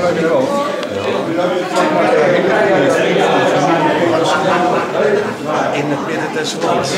In het midden des lands.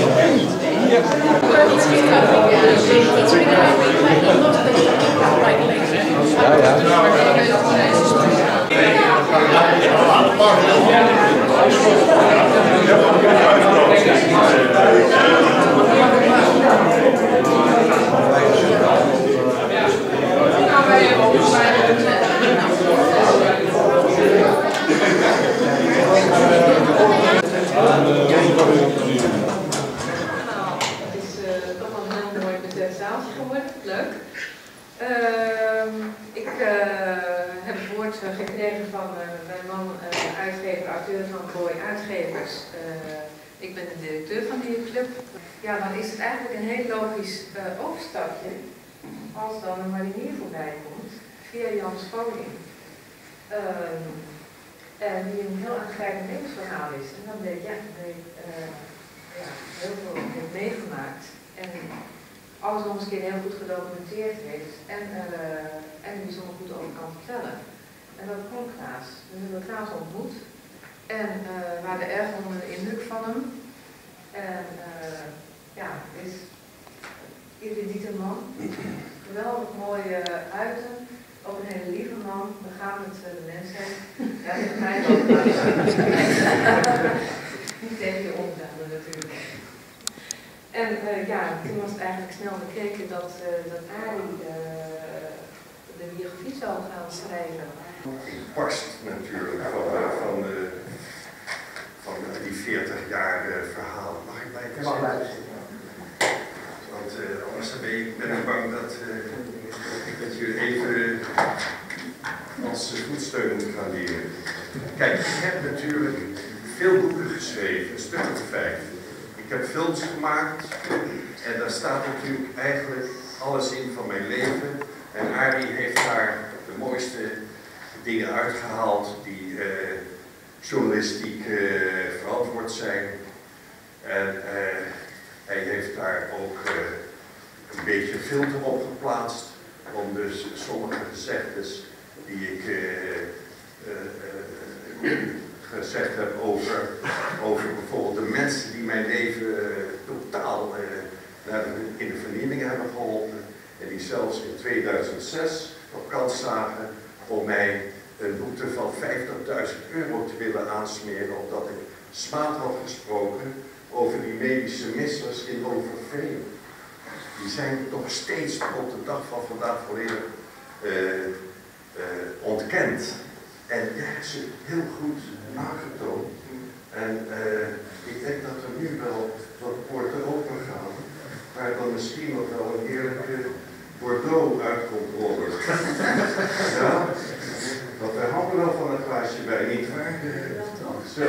Ik heb het woord gekregen van mijn man, uitgever, auteur van Boy Uitgevers. Ik ben de directeur van die club. Ja, dan is het eigenlijk een heel logisch overstapje als dan een marinier voorbij komt via Jan Scholing. En die een heel aangrijpend levensverhaal is. En dan weet je, heel veel heeft meegemaakt. En alles nog eens een keer heel goed gedocumenteerd heeft en er bijzonder goed over kan vertellen. En dat kon Klaas. We hebben Klaas ontmoet en we hadden erg onder de indruk van hem. En is ieder man. Geweldig mooi uiten, ook een hele lieve man, begaan met de mensheid. Ja, dat is mij ook. Niet tegen je omgaan natuurlijk. En toen was het eigenlijk snel bekeken dat Arie de biografie zou gaan schrijven. Ik barst natuurlijk van die 40 jaar verhaal. Mag ik blijven zeggen? Want anders ben ik bang dat je even als voetsteun moet gaan leren. Kijk, ik heb natuurlijk veel boeken geschreven, een stuk of 5. Ik heb films gemaakt en daar staat natuurlijk eigenlijk alles in van mijn leven. En Arie heeft daar de mooiste dingen uitgehaald die journalistiek verantwoord zijn. En hij heeft daar ook een beetje filter op geplaatst om dus sommige gezegdes die ik gezegd heb over bijvoorbeeld de mensen die mijn leven totaal in de vernieling hebben geholpen en die zelfs in 2006 op kans zagen om mij een boete van €50.000 te willen aansmeren omdat ik smaad had gesproken over die medische missers in Overveen. Die zijn nog steeds op de dag van vandaag volledig ontkend. En je hebt ze heel goed aangetoond. En ik denk dat er nu wel wat poorten open gaan, waar dan misschien nog wel een heerlijke Bordeaux uitkomt rollen. Ja? Want wij houden wel van een glaasje bij, nietwaar? Zo.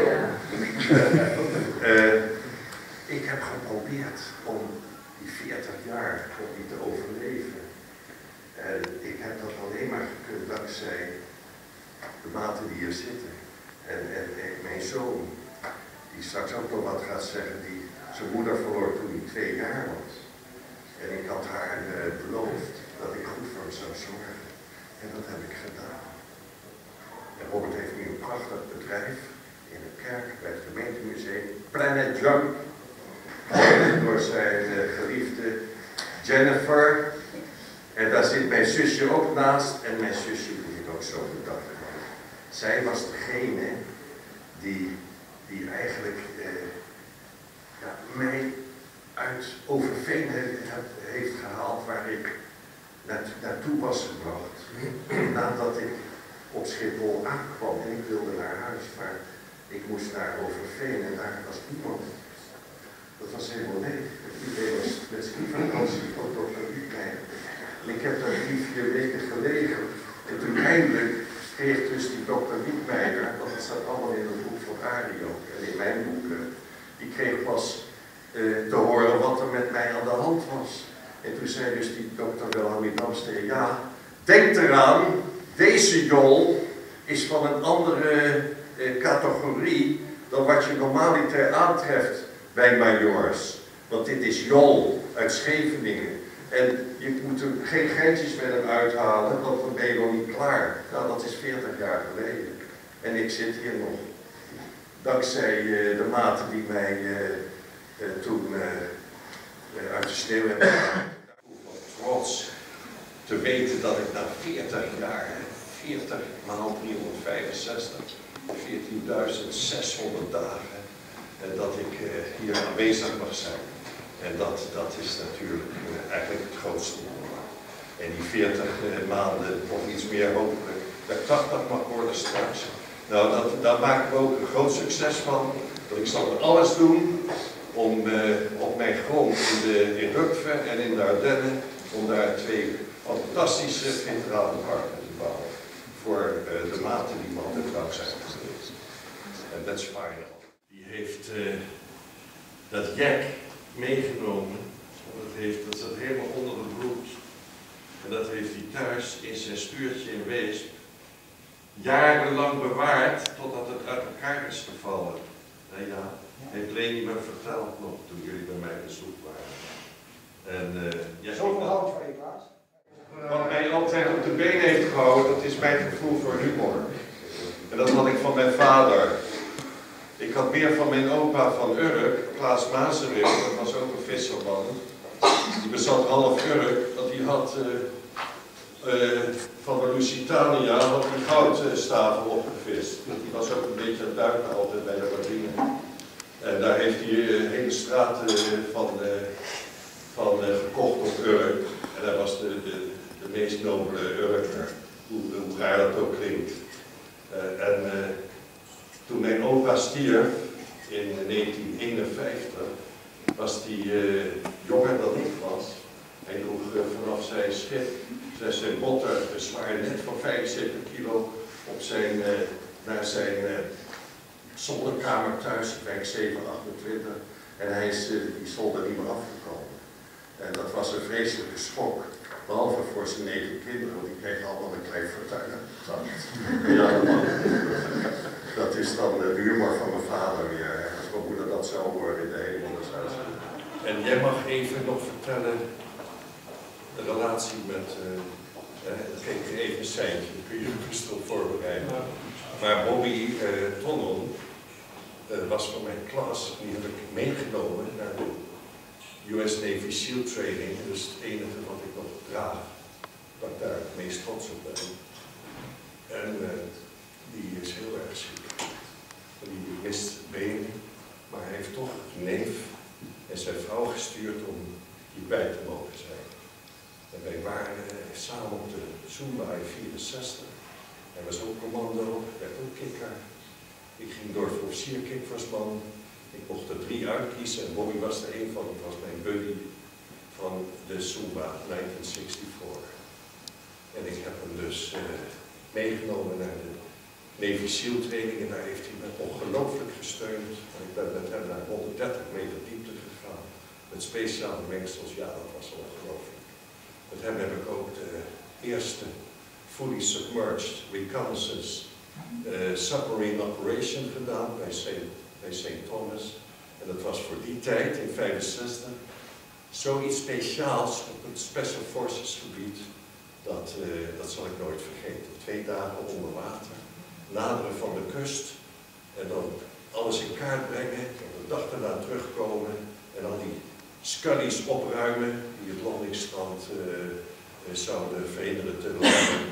Ik heb geprobeerd om die 40 jaar om die te overleven. En ik heb dat alleen maar gekund dankzij de maten die hier zitten. En mijn zoon, die straks ook nog wat gaat zeggen, die zijn moeder verloor toen hij 2 jaar was. En ik had haar beloofd dat ik goed voor hem zou zorgen. En dat heb ik gedaan. En Robert heeft nu een prachtig bedrijf in een kerk bij het gemeentemuseum, Planet Junk. Door zijn geliefde Jennifer. En daar zit mijn zusje ook naast. En mijn zusje moet ik ook zo bedanken. Zij was degene die eigenlijk mij uit Overveen heeft gehaald waar ik naartoe was gebracht. Nadat ik op Schiphol aankwam en ik wilde naar huis, maar ik moest naar Overveen en daar was niemand. Dat was helemaal leeg. Iedereen was met skivakantie van dokter Wiekmeijer. En ik heb daar 3-4 weken gelegen. En toen eindelijk kreeg dus die dokter Wiekmeijer, want dat staat allemaal in het boek van Arie ook, en in mijn boeken, die kreeg pas te horen wat er met mij aan de hand was. En toen zei dus die dokter Wilhelmine Damster, ja, denk eraan, deze jol is van een andere categorie dan wat je normaliter aantreft bij majors. Want dit is Jol uit Scheveningen. En je moet er geen geintjes met hem uithalen, want dan ben je nog niet klaar. Nou, dat is 40 jaar geleden. En ik zit hier nog. Dankzij de maten die mij toen uit de sneeuw hebben gehaald. Trots te weten dat ik na 40 jaar, 40 maal 365, 14.600 dagen, dat ik hier aanwezig mag zijn. En dat is natuurlijk eigenlijk het grootste wonder. En die 40 maanden, of iets meer hopelijk, dat 80 mag worden straks. Nou, daar maak ik ook een groot succes van. Dat ik zal er alles doen om op mijn grond in Rupfen en in de Ardennen, om daar 2 fantastische veteralenparken te bouwen. Voor de maten die me altijd trouw zijn geweest. En dat is fijn. Die heeft dat jack meegenomen. Dat zat helemaal onder het bloed. En dat heeft hij thuis in zijn stuurtje in Weesp jarenlang bewaard totdat het uit elkaar is gevallen. En ja, heeft Leni me verteld nog toen jullie bij mij bezoek waren. En zoveel hout van je, Klaas. wat mij altijd op de been heeft gehouden, dat is mijn gevoel voor humor. En dat had ik van mijn vader. Ik had meer van mijn opa van Urk, Klaas Mazerik, dat was ook een visserman. Die bezat half Urk, dat hij had van de Lusitania had hij goudstaven opgevist. Die was ook een beetje aan het duiken altijd bij de marine. En daar heeft hij hele straten van gekocht op Urk. En hij was de meest nobele Urker, hoe raar dat ook klinkt. Toen mijn opa stierf in 1951, was hij jonger dan ik was. Hij droeg vanaf zijn schip, zijn botter, zwaar net van 75 kilo, naar zijn zolderkamer thuis, wijk 728. En hij is die zolder niet meer afgekomen. En dat was een vreselijke schok. Behalve voor zijn 9 kinderen, want die kregen allemaal een klein fortuin. Ja, dat is dan de humor van mijn vader weer. Als mijn moeder dat zou horen in de hele onderhuis. En jij mag even nog vertellen de relatie met, geef je even een seintje, kun je rustig voorbereiden. Maar Bobby Tonnon was van mijn klas, die heb ik meegenomen naar de US Navy SEAL Training. Dus het enige wat ik nog draag, dat ik daar het meest trots op ben. En die is heel erg ziek. Die mist benen, maar hij heeft toch een neef en zijn vrouw gestuurd om hierbij te mogen zijn. En wij waren samen op de Zumba in 64. Hij was ook commando, werd ook kikker. Ik ging door voor officier-kikversman. Ik mocht er 3 uitkiezen en Bobby was er een van. Dat was mijn buddy van de Zumba 1964. En ik heb hem dus meegenomen naar de Navy SEAL training en daar heeft hij me ongelooflijk gesteund. En ik ben met hem naar 130 meter diepte gegaan. Met speciale mengsels, ja dat was ongelooflijk. Met hem heb ik ook de eerste fully submerged reconnaissance submarine operation gedaan bij St. Thomas. En dat was voor die tijd, in 65, zoiets speciaals op het Special Forces gebied. Dat zal ik nooit vergeten. 2 dagen onder water, naderen van de kust en dan alles in kaart brengen, op de dag daarna terugkomen en al die scullies opruimen die het landingsstrand zouden verhinderen te landen.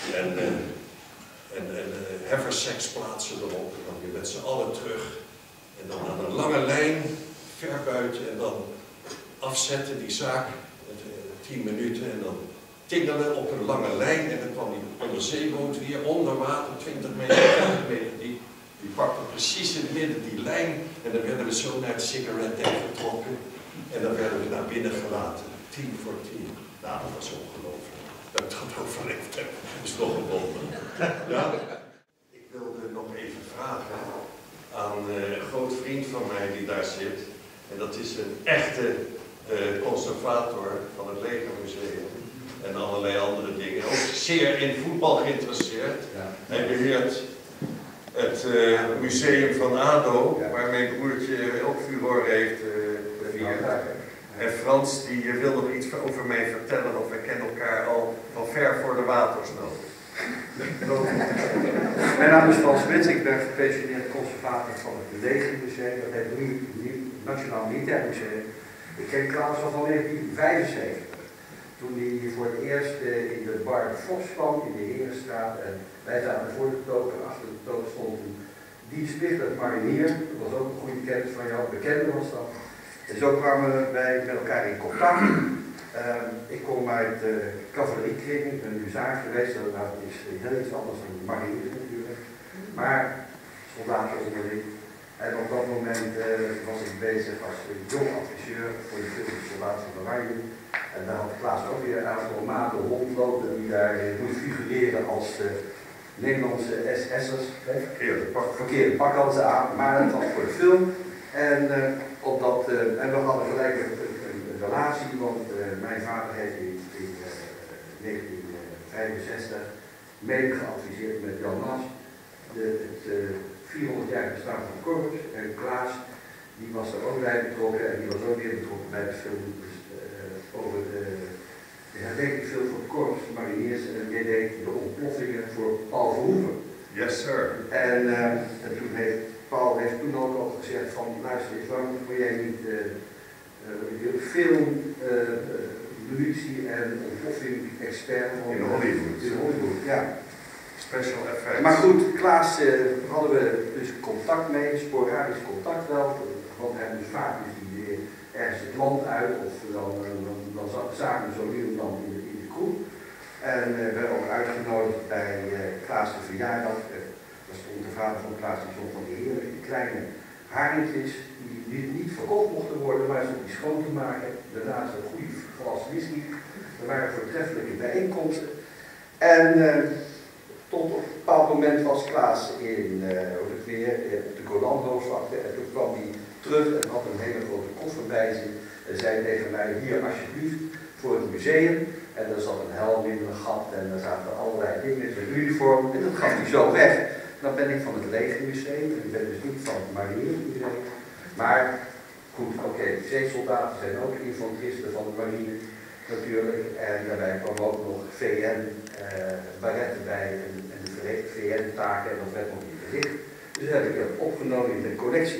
En hefferseks plaatsen erop en dan weer met z'n allen terug. En dan aan een lange lijn, ver buiten en dan afzetten die zaak, 10 minuten en dan tingelen op een lange lijn en dan kwam die onderzeeboot weer onder water, 20 meter, 30 meter diep. Die pakte precies in het midden die lijn en dan werden we zo naar het sigaretdek getrokken en dan werden we naar binnen gelaten, 10 voor 10. Nou, dat was ongelooflijk. Dat ik dat overleefd heb, is toch een wonder. Ja? Ik wilde nog even vragen aan een groot vriend van mij die daar zit. En dat is een echte conservator van het Legermuseum en allerlei andere dingen. Ook zeer in voetbal geïnteresseerd. Ja. Hij beheert het museum van ADO, waar mijn broertje ook furore heeft gevierd. En Frans die wil nog iets over mij vertellen, want we kennen elkaar al van ver voor de watersnood. Mijn naam is Frans Smits, ik ben gepensioneerd conservator van het Legermuseum, dat heet nu Nationaal Militair Museum. Ik ken Klaas al van 1975, toen hij voor het eerst in de bar Vos kwam in de Herenstraat en wij zaten voor de toog en achter de toog stond die Spichter Marinier, dat was ook een goede kennis van jou, bekende was dat. En zo kwamen wij met elkaar in contact. Ik kom uit de cavalleriekring, ik ben huzaar geweest, dat is heel iets anders dan mariniers natuurlijk. Maar soldaten onderling. En op dat moment was ik bezig als jong adviseur voor de film Soldaat van de Oranje. En daar had Klaas ook weer een aantal maten rondlopen die daar moest figureren als Nederlandse SS'ers. Verkeerde pak hadden ze aan, maar het was voor de film. En, en we hadden gelijk een relatie, want mijn vader heeft in 1965 mede geadviseerd met Jan Mas het 400 jaar bestaan van het korps. En Klaas die was er ook bij betrokken en die was ook weer betrokken bij de film over de herdenkingsfilm van het korps, de mariniers, en die deed de ontploffingen voor Paul Verhoeven. Yes sir. En toen heeft Paul toen ook al gezegd van, luister eens, waarom wil jij niet film, munitie en ontploffing expert van in Hollywood. In Hollywood, ja. Special effects. Maar goed, Klaas hadden we dus contact mee, sporadisch contact wel, want hij moest vaak dus die ergens het land uit of dan zagen we zo nu en dan in de kroeg. En we werden ook uitgenodigd bij Klaas de verjaardag. Daar stond de vader van Klaas die stond van die heerlijke kleine haringjes die niet verkocht mochten worden, maar om die schoon te maken. Daarnaast een goede glas whisky. Er waren voortreffelijke bijeenkomsten. En tot op een bepaald moment was Klaas op de Golanhoofdvlakte en toen kwam hij terug en had een hele grote koffer bij zich en zei tegen mij, hier alsjeblieft voor het museum. En daar zat een helm in een gat en daar zaten allerlei dingen in zijn uniform en dat gaf hij zo weg. Dan ben ik van het Legermuseum en ik ben dus niet van het Marinemuseum. Maar goed, oké, zeesoldaten zijn ook infanteristen van de marine natuurlijk. En daarbij kwam ook nog VN-baretten bij en de VN-taken en dat werd nog niet verricht. Dus dat heb ik dat opgenomen in de collectie.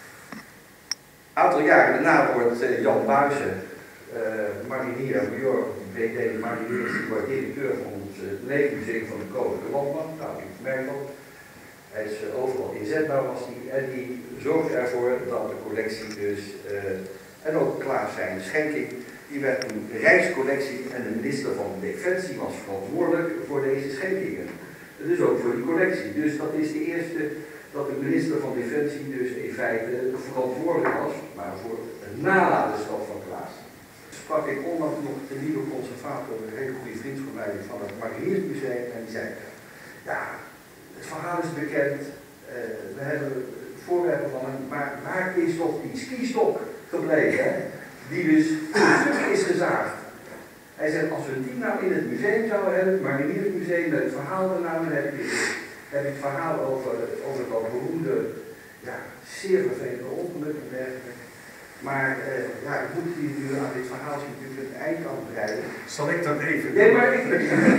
Een aantal jaren daarna wordt Jan Buijsen, marinier, major, BD marinier, directeur van ons Legermuseum van de Koninklijke Landmacht. Nou, ik merk ook. Hij is overal inzetbaar was hij en die zorgde ervoor dat de collectie dus, en ook Klaas zijn schenking, die werd een rijkscollectie en de minister van Defensie was verantwoordelijk voor deze schenkingen. Dus ook voor die collectie. Dus dat is de eerste dat de minister van Defensie dus in feite verantwoordelijk was, maar voor het nalatenschap van Klaas. Sprak ik onlangs nog de nieuwe conservator, een hele goede vriend van mij van het Mariniersmuseum en die zei, ja, het verhaal is bekend, we hebben voorwerpen van hem, maar waar is toch die skistok gebleven, hè? Die dus stuk is gezaagd. Hij zegt, als we die nou in het museum zouden hebben, het Mariniersmuseum met het verhaal daarna, dan heb ik het verhaal over dat beroemde, ja, zeer vervelende ongeluk en dergelijke. Maar ja, ik moet hier nu aan dit verhaal natuurlijk een eind aan breiden. Zal ik dat even doen? Nee, maar ik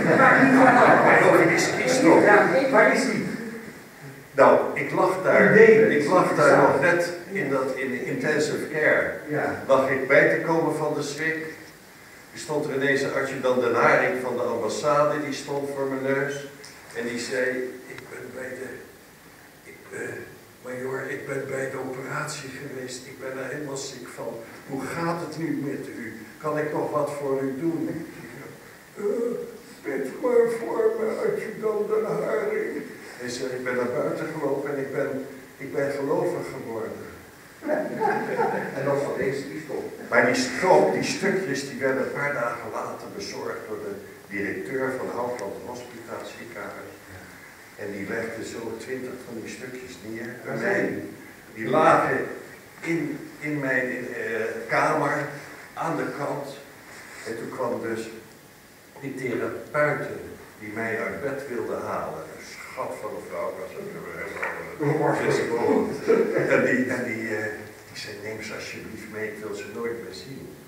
over die skistok. Ja, waar is die? Nou, ik lag daar nog net in de intensive care. Ja. Lag ik bij te komen van de schrik. Er stond er ineens een adjudant Den Haring van de ambassade, die stond voor mijn neus. En die zei, Major, ik ben bij de operatie geweest, ik ben er helemaal ziek van. Hoe gaat het nu met u? Kan ik nog wat voor u doen? Bid maar voor me, adjudant Den Haring. Hij zei, ik ben naar buiten gelopen en ik ben gelovig geworden. En dat van deze pistool. Maar die stroop, die stukjes, die werden een paar dagen later bezorgd door de directeur van Hoogland Hospitaal Ziekenhuis. En die legde zo 20 van die stukjes neer. Die lagen in mijn kamer aan de kant. En toen kwam dus die therapeuten die mij uit bed wilden halen. Een schat van een vrouw was het. En die zei, neem ze alsjeblieft mee, ik wil ze nooit meer zien.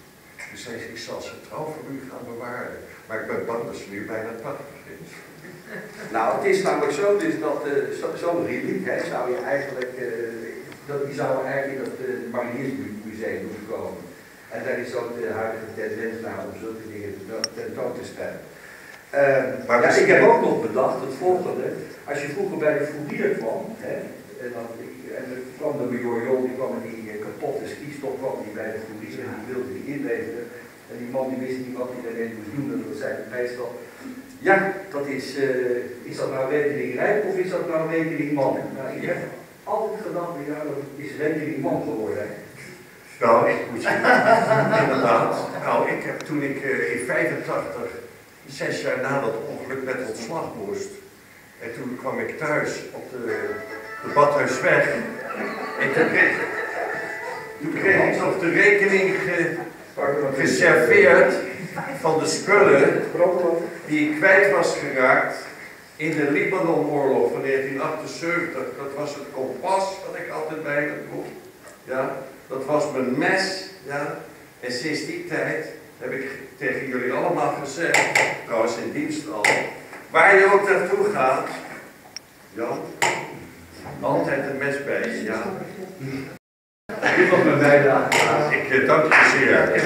Toen zei ze, ik zal ze trouw voor u gaan bewaren. Maar ik ben bang dat ze nu bijna 80 is. Nou, het is namelijk zo dus dat zo'n reliek, hè, zou je eigenlijk, die zou eigenlijk in het Mariniersmuseum moeten komen. En daar is ook de huidige tendens naar om zulke dingen tentoon te stellen. Maar ja, ik heb ook nog bedacht het volgende. Als je vroeger bij de Foulier kwam, hè, en dan kwam de major Jol, die kwam met die kapotte skistok, kwam die bij de Foulier en die wilde die inleveren. En die man die wist niet wat hij daarmee moest doen, en dat zei hij meestal, ja, dat is dat nou rekening rijk of is dat nou rekening man? Nou, ik heb altijd gedacht, ja, dat is rekening man geworden. Hè. Nou, ik moet zeggen, inderdaad. Nou, ik heb toen ik in 85, 6 jaar na dat ongeluk met ontslag moest. En toen kwam ik thuis op de Badhuisweg. En toen kreeg ik nog de rekening geserveerd van de spullen die ik kwijt was geraakt in de Libanenoorlog van 1978. Dat was het kompas wat ik altijd bij me droeg. Ja, dat was mijn mes. Ja. En sinds die tijd heb ik tegen jullie allemaal gezegd, trouwens in dienst al, waar je ook naartoe gaat, Jan, altijd een mes bij je, ja. Dit was mijn bijdrage. Ik dank je zeer.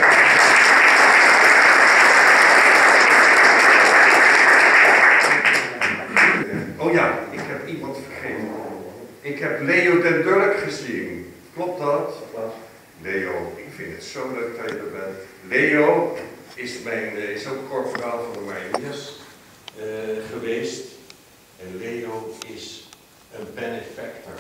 Oh ja, ik heb iemand vergeten. Ik heb Leo den Durk gezien. Klopt dat? Leo, ik vind het zo leuk dat je er bent. Leo is ook corporaal van de Mariniers geweest. En Leo is een benefactor.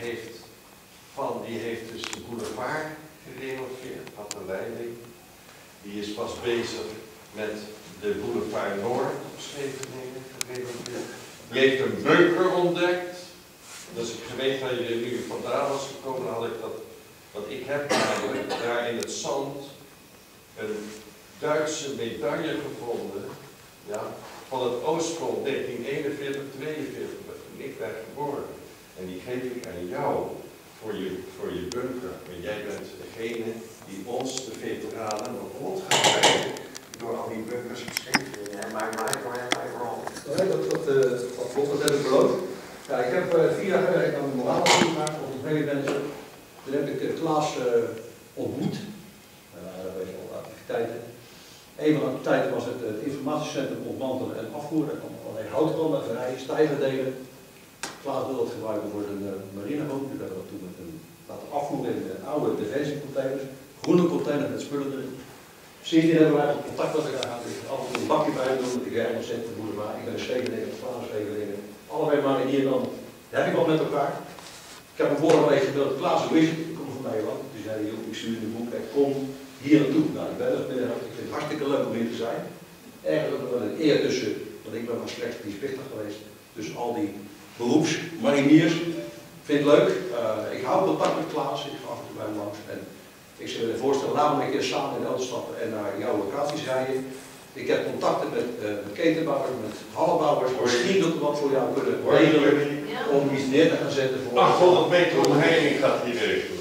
Die heeft dus de boulevard gerenoveerd, had de leiding. Die is pas bezig met de boulevard Noord op Scheveningen gerenoveerd. Die heeft een bunker ontdekt. Dus ik geweten dat je nu vandaan was gekomen, dan had ik dat. Want ik heb namelijk daar in het zand een Duitse medaille gevonden, ja, van het Oostfront 1941-42, toen ik werd geboren. En die geef ik aan jou voor je bunker. Want jij bent degene die ons, de veteranen, nog rond gaat rijden door al die bunkers geschreven. En my right, wrong. Dat klopt, dat heb ik beloofd. Ja, ik heb 4 jaar gewerkt aan de morale gemaakt als manager. Toen heb ik Klaas ontmoet. Weet je wel, activiteiten. Een van de activiteiten was het informatiecentrum ontmantelen en afvoeren. Er kwam allerlei houtkammen, vrij, stijgerdelen. Klaas wil dat gebruiken voor zijn marineboot. Dus we hebben dat toen laten afvoeren in oude defensiecontainers. Groene containers met spullen erin. Sindsdien hebben we eigenlijk contact met elkaar gehad. Ik heb altijd een bakje bij doen, met de Germen Cent, de boulevard. Ik ben een Scheveningen, Klaas Scheveningen. Allebei marinier dan. Dat heb ik wat met elkaar. Ik heb hem vorige week gebeld, Klaas, hoe is het? Ik kom van Nederland. Toen zei hij, ik stuur een boek, ik kom hier naartoe. Nou, ik ben er vanmiddag. Ik vind het hartstikke leuk om hier te zijn. Eigenlijk ook wel een eer tussen, want ik ben maar slechts dienstplichtig geweest, tussen al die beroepsmariniers. Ik vind het leuk. Ik hou contact met Klaas, ik ga af en toe bij hem langs. En ik zou me voorstellen, laten we een keer samen in de auto stappen en naar jouw locaties rijden. Ik heb contacten met ketenbouwers, met hallenbouwers. Misschien dat we wat voor jou kunnen regelen om iets neer te gaan zetten voor 800 meter omheining gaat hier regelen.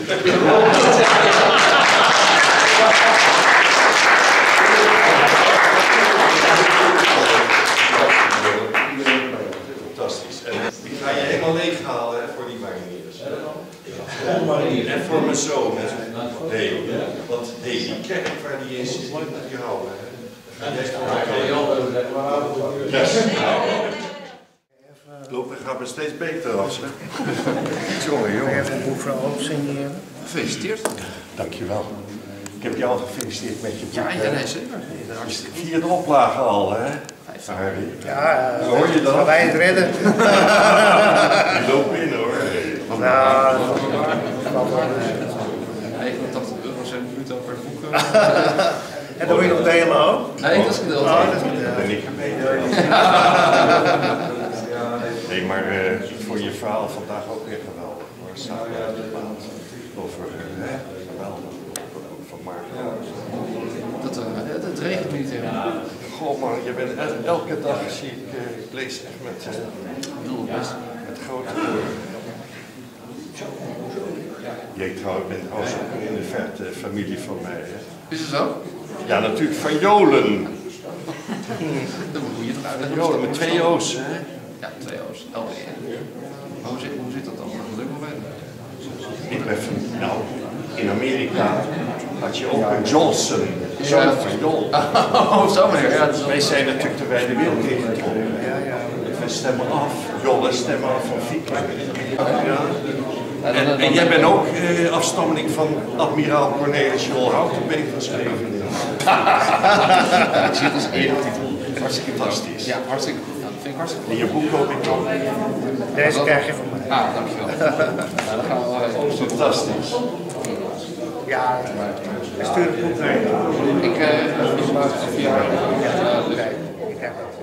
Fantastisch. En die ga je helemaal leeghalen voor die mariniers. En voor mijn zoon. Nee, want die kerk waar die is, is niet met jou. Lopen gaat me steeds beter af. Jongen. Even een boek van Oost signeren. Gefeliciteerd. Dankjewel. Ik heb jou al gefeliciteerd met je boek. Ja, nee, zeker. De 4e oplage al, hè? Ja, hoor je dat? gaan wij het redden. Die loopt binnen, hoor. Nou, 89 euro zijn bruto per boek. en dan moet je nog delen ook? Nee, dat is gedeeld. Oh, dat is gedeeld. Ben ik gebeten. Nee, maar ik vond je verhaal vandaag ook weer geweldig. Hoor. Samen uit de maand. Over geweldig. Van Marco. Dat regent niet helemaal. Goh man, je bent elke dag zie ik lees echt met grote Jij trouwens bent trouwens ook in de verte familie van mij, hè? Is het zo? Ja, natuurlijk van Jolen. Dan moet je het uitleggen. Jolen met 2 O's, hè? Ja, 2 O's. LB. Hoe zit dat dan? Dat wil ik wel weten. Ik ben van, nou, in Amerika had je ook een Johnson. Ja. Van Jol. Oh, zo meneer. Ja, dat is Wij zijn natuurlijk de wijde wereld ingetrokken. Wij stemmen af. Jolle stemmen af van Viking. Ja. En jij bent ook afstammeling van admiraal Cornelis Jol Houtenbeen van Scheveningen. Ik zie het als eretitel. Hartstikke fantastisch. Ja, hartstikke goed. Ja, dat vind ik hartstikke En goed. je boek koop ik ook. Deze krijg je van mij. Ah, dankjewel. Nou, dan gaan we wel even. Fantastisch. Ja, ik stuur het goed naar je toe. Ik via de rij. Ik heb dat.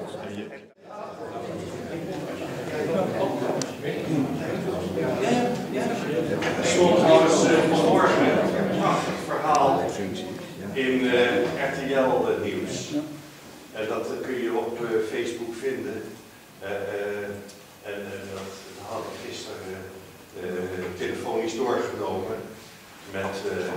Stond trouwens vanmorgen een prachtig verhaal in RTL Nieuws. En dat kun je op Facebook vinden. En dat hadden we gisteren telefonisch doorgenomen met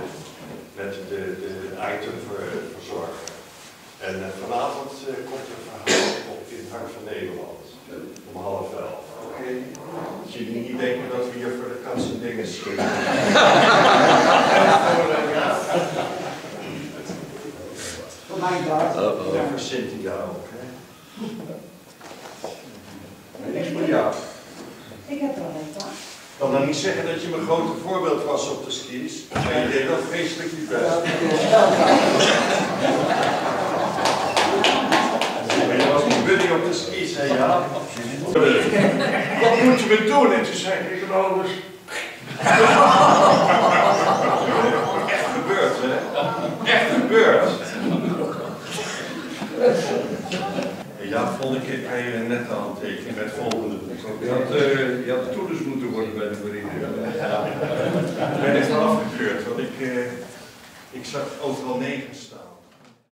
de itemverzorger. En vanavond komt er een verhaal op in het Hart van Nederland. Om 10:30. Oké? Dat jullie niet denken dat we hier voor de kans en dingen schieten. Voor mijn part. En voor Cynthia ook. Hè? Niks voor jou. Ik heb er al een paar. Ik kan dan niet zeggen dat je mijn grote voorbeeld was op de skis. Maar je deed dat vreselijk je best. Maar je was een buddy op de skis, hè, ja? Wat moeten we doen? En toen zei ik alles. Echt gebeurd, hè? Echt gebeurd. Ja, volgende keer kan je net de handtekening met het volgende boek. Je had toelus moeten worden bij de marine. Ik ben echt afgekeurd, want ik zag overal 9 staan.